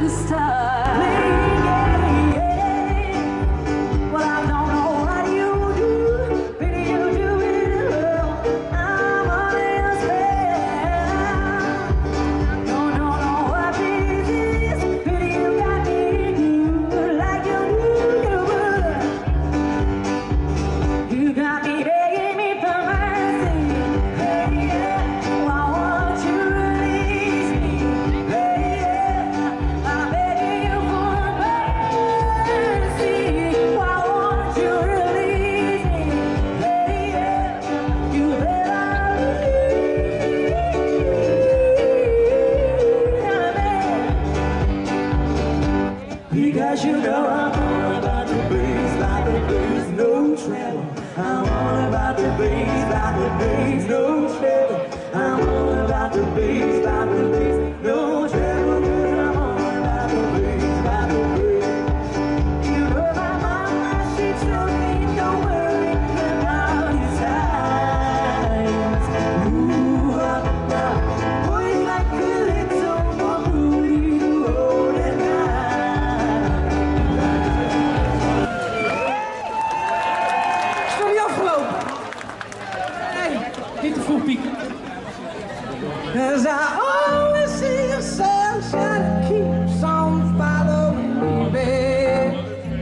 the stars. Well, I don't know what you do, but you do it well. I'm on your spell. Don't know what this is, but you got me good like you do. You got me begging me for mercy. Hey, yeah, why won't you release me? Hey, yeah, I'm begging you for mercy. Why won't you release me? Hey, yeah, you better release me. Because you know I'm all about the bass, like the bass, no trouble. I'm all about the bass, like the bass, no trouble. I'm all about the bass, like the bass, no trouble. 'Cause I'm all about the bass, like the bass. You know my mama, she told me don't worry about these times. Ooh, boys like calypso, more booty to hold at night. Is nog niet afgelopen? Nee, niet te vroeg pieken. Cause I always see your sunshine that keeps on following me, babe.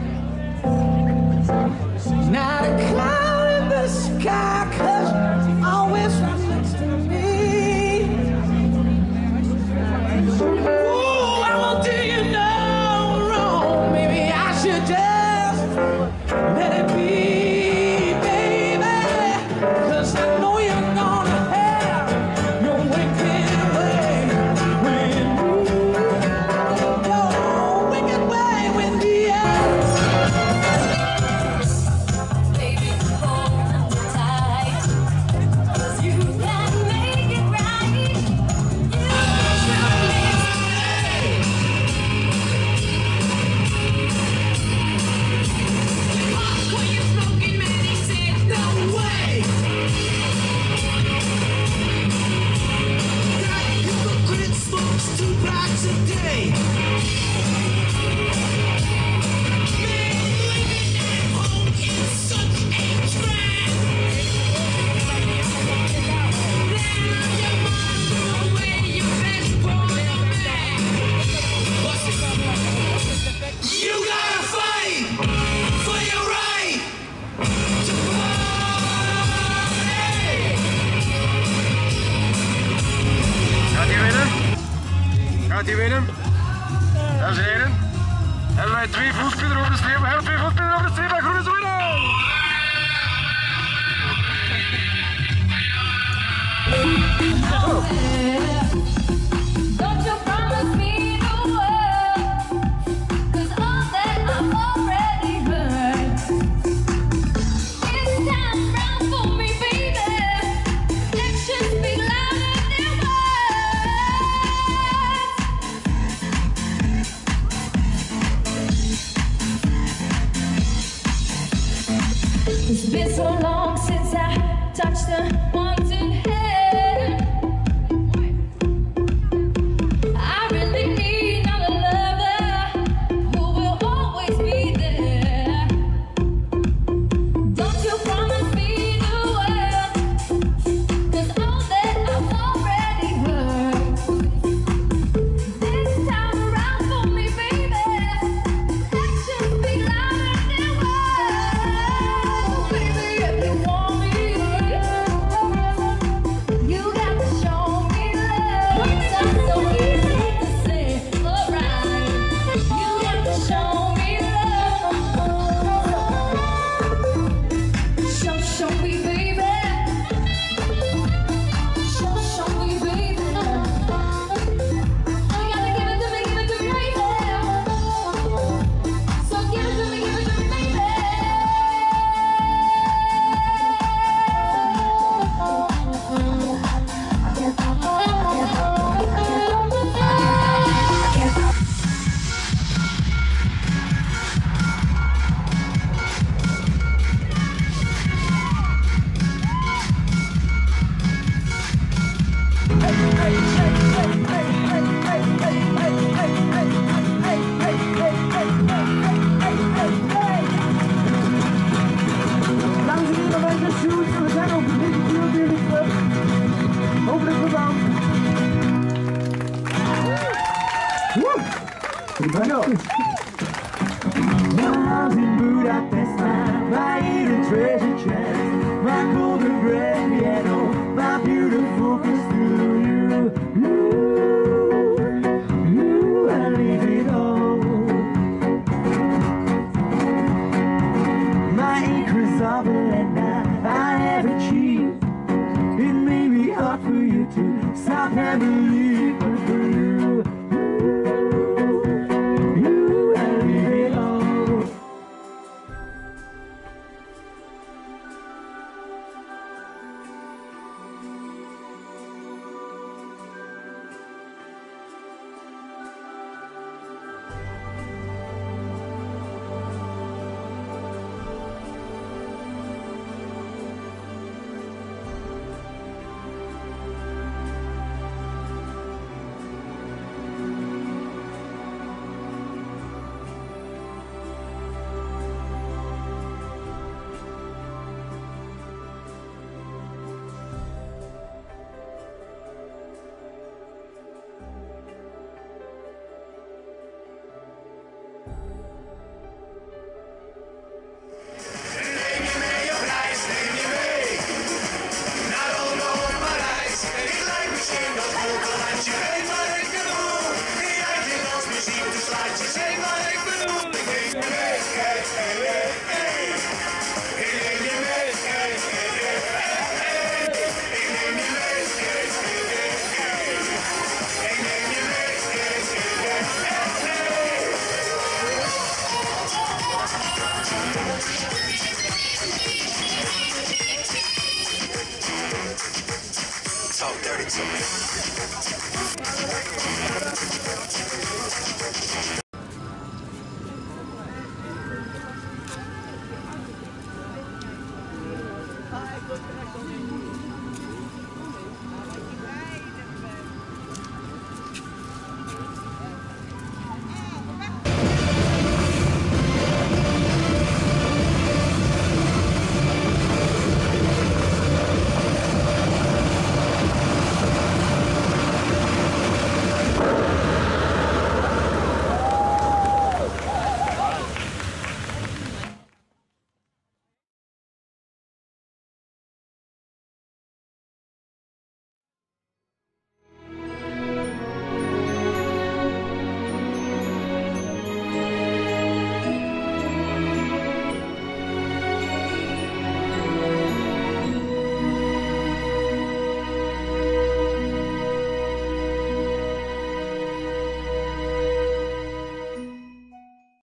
Not a cloud in the sky, cause you're always right next to me. Ooh, I won't do you no wrong. Maybe I should just let it be, baby. Cause I know you're gonna have your wicked way with me. Your wicked way with me, yeah. Baby, hold on tight, 'cause you can make it right. You when you smoking, man, he said no way. Hypocrite smokes two packs a day. Man, living at home is such a drag. Then your mind threw away your best boy of man. You gotta fight for your right to party. Gaat hij winnen? Gaat hij winnen? Dames en heren, hebben wij 2 voetspelers over de streep. We hebben 2 voetspelers over de streep en Groen is de winnaar! Don't you promise me the world, 'cause all that I've already heard. It's time round for me, baby. Actions speak louder than words. It's been so long since I touched the wanted hand. I really need another lover who will always be there. Don't you promise me the world, 'cause all that I've already heard. This time around for me, baby. Actions speak louder than words. Baby, if you want me, go. My house in Budapest, my hidden treasure chest, my golden grand piano, my beautiful crystal. I leave it all. My acres of land I have achieved. It may be hard for you to stop and believe, but for you, I leave it all. Talk dirty to me.